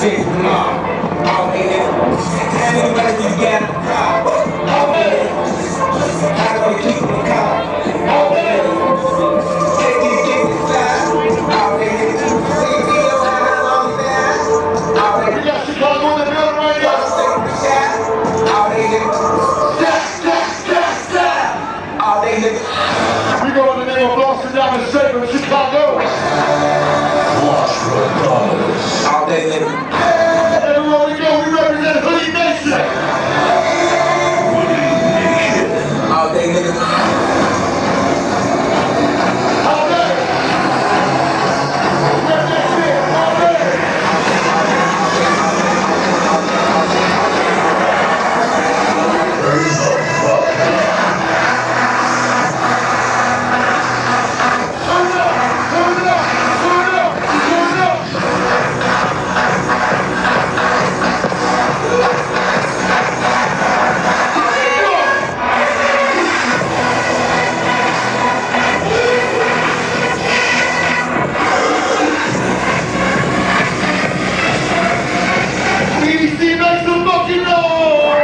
shit. All day nigga. Anybody you got a car. All day. I know you keep in the car. All day. Take these things inside. All day nigga. See me around as long as that. All day. We got Chicago in the building right now. All day nigga. Stop. All day nigga. We go in the name of Flosstradamus of Chicago. Flosstradamus. All day nigga. Everywhere we go, we represent Hoodie Nation. Hoodie Nation. All day nigga. All day. Rep that shit. All day. EDC, make some fucking noise!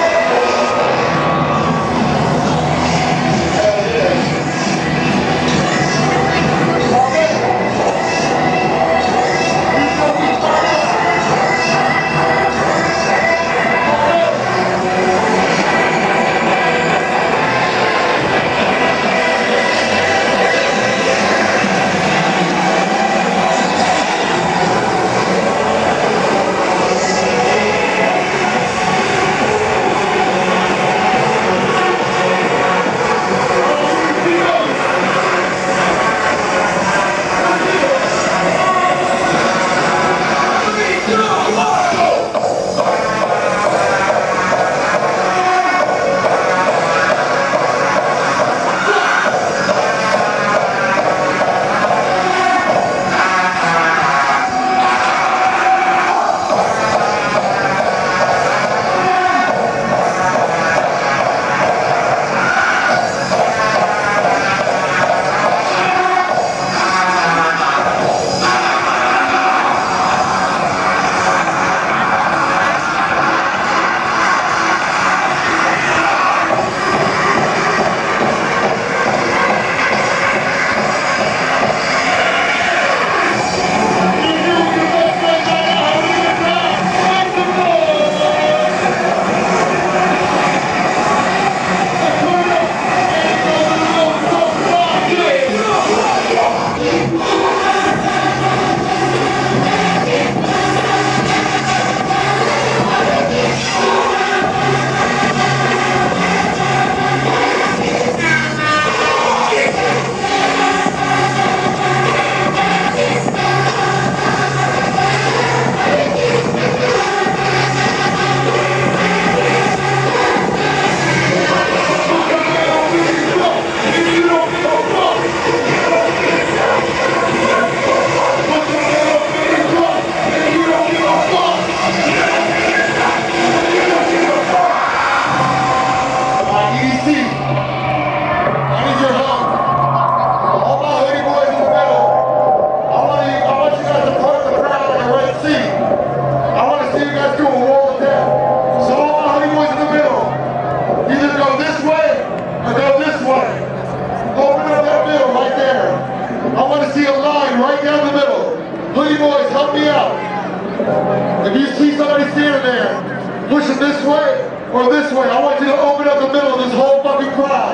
If you see somebody standing there, pushing this way or this way, I want you to open up the middle of this whole fucking crowd.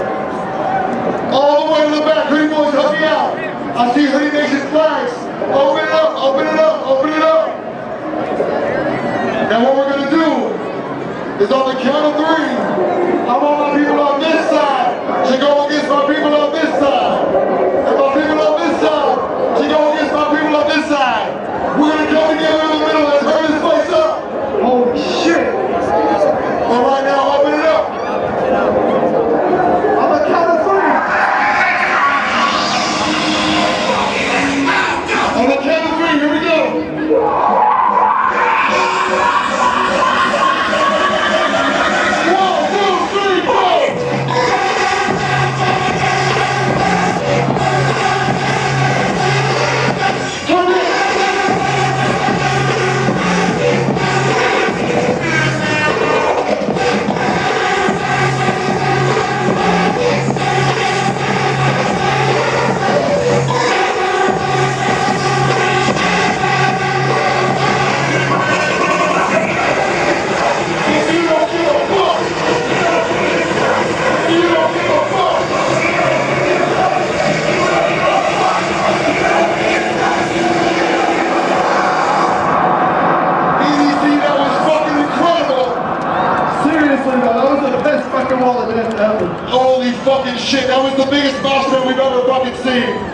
All the way to the back, Hoodie Boys, help me out. I see Hoodie Nation flags. Open it up, open it up, open it up. Now what we're gonna do is on the count of 3, I want my people on this side to go against my people on this side. And my people on this side to go against my people on this side. We're gonna come together in the middle and turn this place up. Holy shit. All right, now open it up. On the count of 3. On the count of 3, here we go. fucking shit. That was the biggest mosh pit we've ever fucking seen.